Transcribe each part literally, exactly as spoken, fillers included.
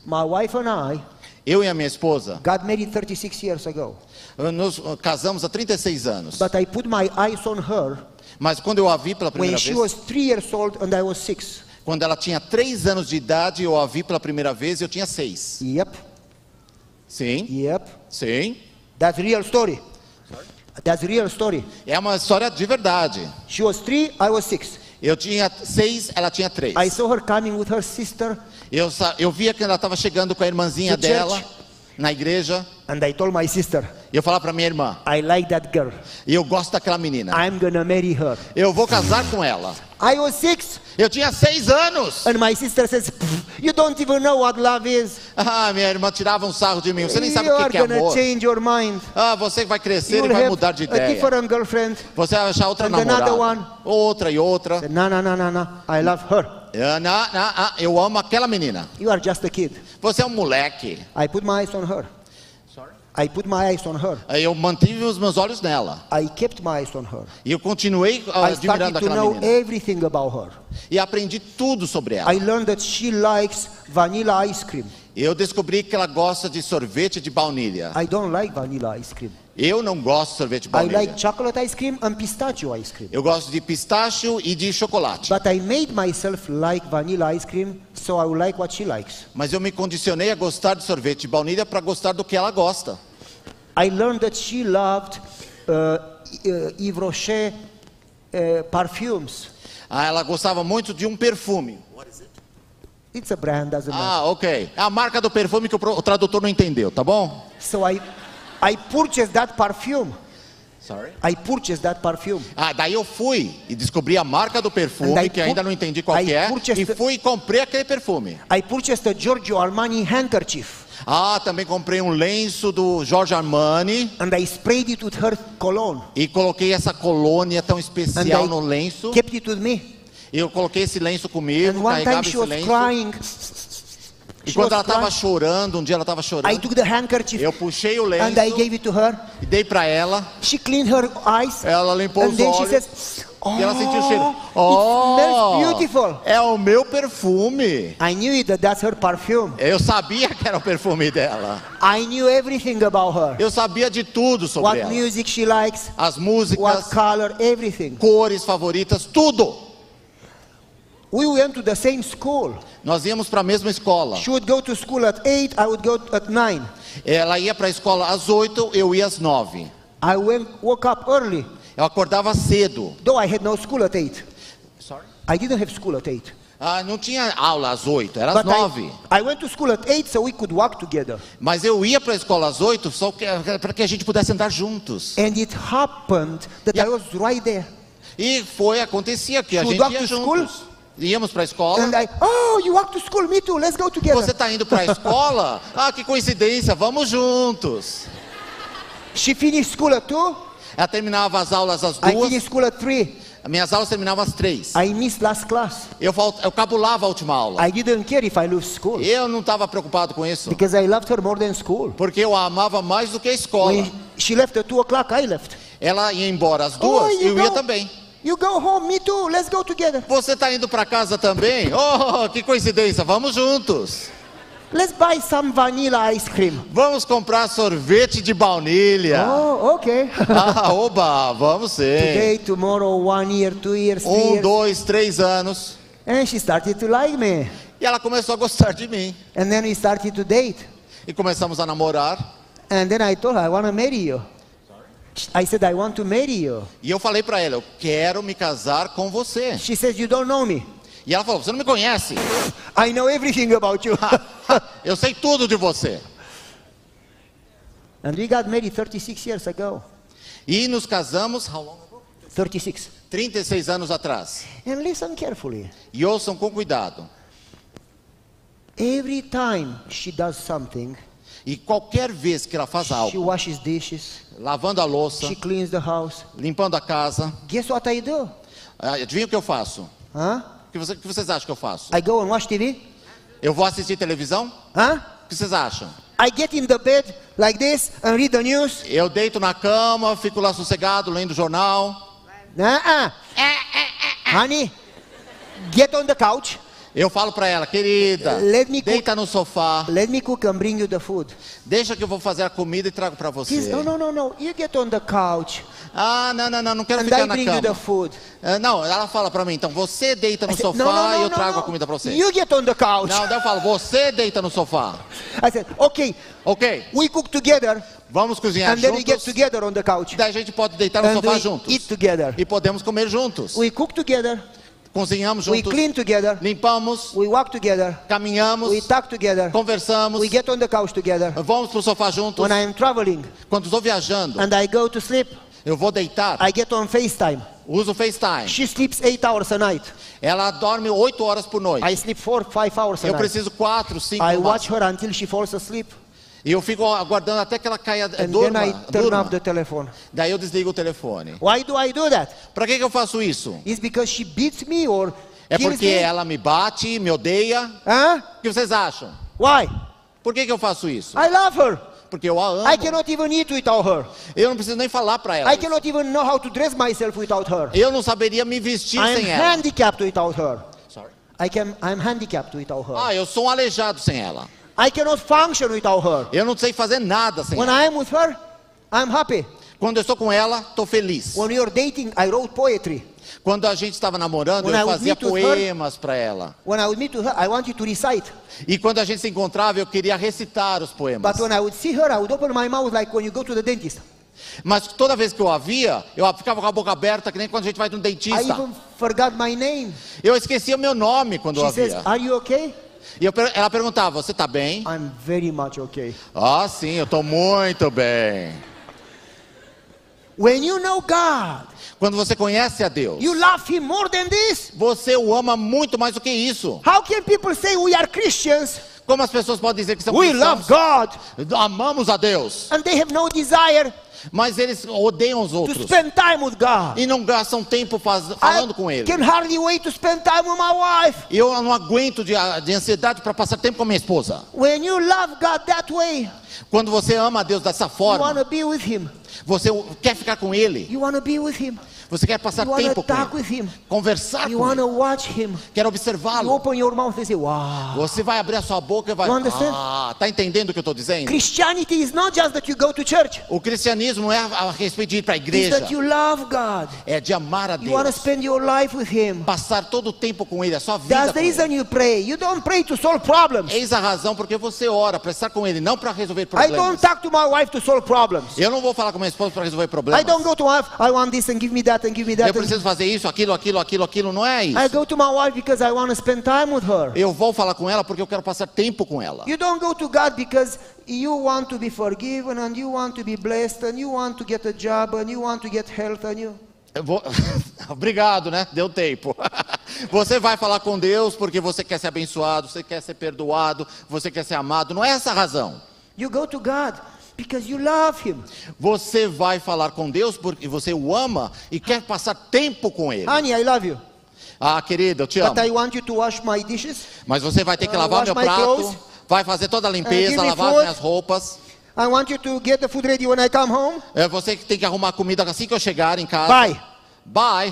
My wife and I Eu e a minha esposa, got married thirty-six years ago. nos casamos há trinta e seis anos. But I put my eyes on her Mas quando eu a vi pela when primeira she vez, was three years old and I was six. quando ela tinha três anos de idade, eu a vi pela primeira vez e eu tinha seis. Yep, Sim, yep. sim. That's real story. That's real story. É uma história de verdade. She was three, I was six. Eu tinha seis, ela tinha três. I saw her coming with her sister, Eu, sa- eu via que ela estava chegando com a irmãzinha To dela church. na igreja. and I told my sister, E eu falava para minha irmã, I like that girl. e eu gosto daquela menina. I'm gonna marry her. Eu vou casar com ela. I was six, Eu tinha seis anos. and my sister says, "Pff, you don't even know what love is. Ah, minha irmã tirava um sarro de mim. Você nem sabe You o que are que é gonna amor. change your mind. Ah, você vai crescer You e will vai have mudar de a ideia. different girlfriend." Você vai achar outra And another one. namorada. Outra e outra. No, no, no, no, no. I love her. Ah, não, não, ah, eu amo aquela menina. You are just a kid. Você é um moleque. I put my eyes on her. I put my eyes on her. Aí eu mantive os meus olhos nela. I kept my eyes on her. E eu continuei ah, I started admirando to aquela know menina. everything about her. E aprendi tudo sobre ela. I learned that she likes vanilla ice cream. Eu descobri que ela gosta de sorvete de baunilha. I don't like vanilla ice cream. Eu não gosto de sorvete de I baunilha. like chocolate ice cream and pistachio ice cream. Eu gosto de pistacho e de chocolate. But I made myself like vanilla ice cream, so I will like what she likes. Mas eu me condicionei a gostar de sorvete de baunilha para gostar do que ela gosta. I learned that she loved uh, uh, Yves Rocher uh, perfumes. Ah, ela gostava muito de um perfume. It's a brand, doesn't matter. Ah, ok. É a marca do perfume que o pro- o tradutor não entendeu, tá bom? So I, I purchased that perfume. Sorry. I purchased that perfume. Ah, daí eu fui e descobri a marca do And perfume, I que ainda pur- não entendi qual I que é, purchased e the- fui e comprei aquele perfume. I purchased a Giorgio Armani handkerchief. Ah, também comprei um lenço do Giorgio Armani And I sprayed it with her cologne. e coloquei essa colônia tão And especial I no lenço. kept it with me. E eu coloquei esse lenço And comigo, one time carregava she esse was lenço. crying. E She quando was ela estava crying. chorando, um dia ela estava I chorando, took the handkerchief eu puxei o lenço and I gave it to her. e dei para ela. She cleaned her eyes. Ela limpou And os then she olhos says, oh, e ela sentiu o cheiro. it Oh, smells beautiful. é o meu perfume. I knew it, that that's her perfume. Eu sabia que era o perfume dela. I knew everything about her. Eu sabia de tudo sobre What ela. music she likes, As músicas, what color, everything. cores favoritas, tudo. We went to the same school. Nós íamos para a mesma escola. She would go to school at eight, I would go at nine. Ela ia para a escola às oito, eu ia às nove. I went, woke up early, Eu acordava cedo. though I had no school at eight. Sorry? I didn't have school at eight. Ah, não tinha aula às oito, era às But nove. I, I went to school at eight so we could walk together. Mas eu ia para a escola às oito só que- para que a gente pudesse andar juntos. And it happened that Yeah. I was right there. E foi, acontecia que a Should gente walk ia to juntos. school? Íamos para a escola. And I, oh, you walk to school, me too, let's go together. Você está indo para a escola? Ah, que coincidência, vamos juntos. She finished school at two, Ela terminava as aulas às I duas. finished school at three. Minhas aulas terminavam às três. I missed last class. Eu, falt... eu cabulava a última aula. I didn't care if I lose school Eu não estava preocupado com isso. because I loved her more than school. Porque eu a amava mais do que a escola. When she left at two o'clock, I left. Ela ia embora às duas, Oh, you eu ia go- também. You go home, me too, let's go together. Você está indo para casa também? Oh, que coincidência, vamos juntos. Let's buy some vanilla ice cream. Vamos comprar sorvete de baunilha. Oh, okay. Ah, oba, vamos sim. Today, tomorrow, one year, two years, three Um, years. dois, três anos. And she started to like me. E ela começou a gostar de mim. And then we started to date. E começamos a namorar. And then I told her, I want to marry you. I said, I want to marry you. E eu falei para ela, eu quero me casar com você. She says, you don't know me. E ela falou, você não me conhece. I know everything about you. Eu sei tudo de você. And we got married thirty-six years ago. E nos casamos, how long ago? thirty-six. trinta e seis anos atrás. And listen carefully. E ouçam com cuidado. Every time she does something, E qualquer vez que ela faz she algo, washes dishes, lavando a louça, she cleans the house. limpando a casa, Guess what I do? ah, adivinha o que eu faço? Huh? O que, você- o que vocês acham que eu faço? I go and watch T V? Eu vou assistir televisão? Huh? O que vocês acham? I get in the bed like this and read the news? Eu deito na cama, fico lá sossegado, lendo o jornal. Uh-uh. Honey, get on the couch. Eu falo para ela, querida, Let me deita no sofá, let me cook and bring you the food. deixa que eu vou fazer a comida e trago para He você. says, no, no, no, no. You get on the couch Ah, não, não, não, não quero and ficar I na bring you the cama. food. Ah, não, ela fala para mim, então você deita no I said, sofá no, no, e no, eu no, trago no. a comida para você. You get on the couch. Não, daí eu falo, você deita no sofá. I said, okay, Ok, we cook together vamos cozinhar and then we get juntos. together on the couch. Daí a gente pode deitar no And sofá we juntos. eat together. E podemos comer juntos. We cook together, Cozinhamos we juntos, clean together, limpamos, we walk together, caminhamos, we talk together, conversamos, we get on the couch together. vamos pro sofá juntos. When I am traveling Quando estou viajando, and I go to sleep, eu vou deitar, I get on FaceTime. uso o FaceTime. She sleeps eight hours a night. Ela dorme oito horas por noite. I sleep four, five hours a Eu night. preciso quatro, cinco I no watch máximo. her until she falls asleep, E eu fico aguardando até que ela caia, and then durma, I turn durma. off the telephone. Daí eu desligo o telefone. Why do I do that? Para que que eu faço isso? It's because she beats me or É kills porque me? ela me bate, me odeia. Huh? O que vocês acham? Why? Por que que eu faço isso? I love her. Porque eu a amo. I cannot even eat without her. Eu não preciso nem falar para ela. I cannot even know how to dress myself without her. Eu não saberia me vestir I am sem ela. handicapped without her. Sorry. I can. I'm handicapped without her. Ah, eu sou um aleijado sem ela. I cannot function without her. Eu não sei fazer nada sem When ela. I am with her, I'm happy. Quando eu estou com ela, estou feliz. When we were dating, I wrote poetry. Quando a gente estava namorando, When I eu would fazia meet with poemas para ela. When I would meet with her, I wanted to recite. E quando a gente se encontrava, eu queria recitar os poemas. But when I would see her, I would open my mouth like when you go to the dentist. Mas toda vez que eu a via, eu ficava com a boca aberta, que nem quando a gente vai no I dentista. even forgot my name. Eu esquecia o meu nome quando eu She a says, via. "Are you okay?" E eu per- ela perguntava, você está bem? I'm very much okay. Ah, sim, eu estou muito bem. When you know God, Quando você conhece a Deus, you love Him more than this. você o ama muito mais do que isso. How can people say we are Christians? Como as pessoas podem dizer que são We love cristãos? God, Amamos a Deus, and they have no desire mas eles odeiam os to outros. spend time with God. E não gastam tempo faz, falando com I Ele. can hardly wait to spend time with my wife. E eu não aguento de, de ansiedade para passar tempo com a minha esposa. When you love God that way, Quando você ama a Deus dessa you forma, want to be with Him. você quer ficar com Ele. You want to be with Him. Você quer passar You want to tempo com talk Ele. with Him. Conversar You com want Ele. to watch Him. Quer You observá-lo. open your mouth and say, wow. Você vai abrir a sua boca e vai... You understand? Ah, tá entendendo o que eu estou dizendo? Christianity is not just that you go to church. O cristianismo não é a respeito de ir para a It's igreja. that you love God. É de amar a You want to Deus. spend your life with Him. Passar todo o tempo com Ele, a sua vida That's com the reason Ele. you pray. You don't pray to solve problems. Eis a razão porque você ora para estar com Ele, não para resolver I problemas. don't talk to my wife to solve problems. Eu não vou falar com minha esposa para resolver I problemas. don't go to my wife, I want this and give me that and give me that. Eu preciso fazer isso, aquilo, aquilo, aquilo, aquilo. Não é isso. I go to my wife because I want to spend time with her. Eu vou falar com ela porque eu quero passar tempo com ela. You don't go to God because you want to be forgiven and you want to be blessed and you want to get a job and you want to get health and you. Eu vou... Obrigado, né? Deu tempo. Você vai falar com Deus porque você quer ser abençoado, você quer ser perdoado, você quer ser amado. Não é essa a razão. You go to God because you love Him. Você vai falar com Deus porque você o ama e quer passar tempo com Ele. Honey, I love you. Ah, querida, eu te amo. But I want you to wash my dishes. Mas você vai ter que Uh, lavar wash meu my prato, clothes. vai fazer toda a Uh, limpeza, give me lavar as food. minhas roupas. I want you to get the food ready when I come home. É você que tem que arrumar comida assim que eu chegar em casa. Bye. Bye.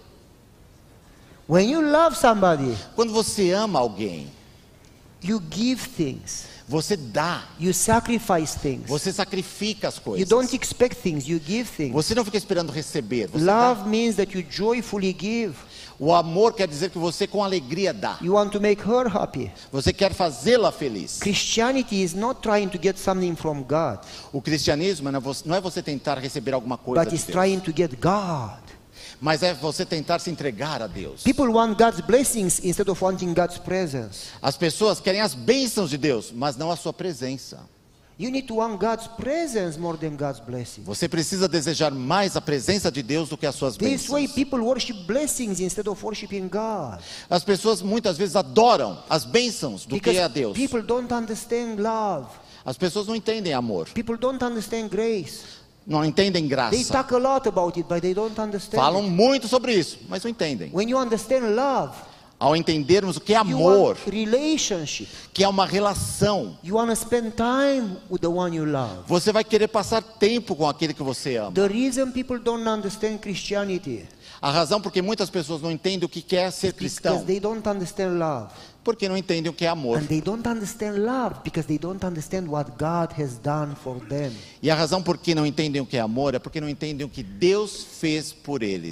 When you love somebody, Quando você ama alguém, you give things. você dá, You sacrifice things. você sacrifica as You coisas. don't expect things, you give things. Você não fica esperando receber. Você dá. Love means that you joyfully give. O amor quer dizer que você com alegria dá. You want to make her happy. Você quer fazê-la feliz. Christianity is not trying to get something from God, O cristianismo não é você- não é você tentar receber alguma coisa but de it's Deus, trying to get God. mas é você tentar se entregar a Deus. People want God's blessings instead of wanting God's presence. As pessoas querem as bênçãos de Deus, mas não a sua presença. You need to want God's presence more than God's blessings. Você precisa desejar mais a presença de Deus do que as suas This way bênçãos. people worship blessings instead of worshiping God. As pessoas muitas vezes adoram as bênçãos do que a Because Deus. people don't understand love. As pessoas não entendem amor, People don't understand grace. não entendem They graça. talk a lot about it, but they don't understand Falam it. muito sobre isso, mas não entendem. When you understand love, Ao entendermos o que é you amor, want relationship. que é uma relação, You want to spend time with the one you love. você vai querer passar tempo com aquele que você ama. The reason people don't understand Christianity A razão porque muitas pessoas não entendem o que é ser is because cristão they don't understand love. porque não entendem o que é amor. And they don't understand love because they don't understand what God has done for them. E a razão por que não entendem o que é amor é porque não entendem o que Deus fez por eles.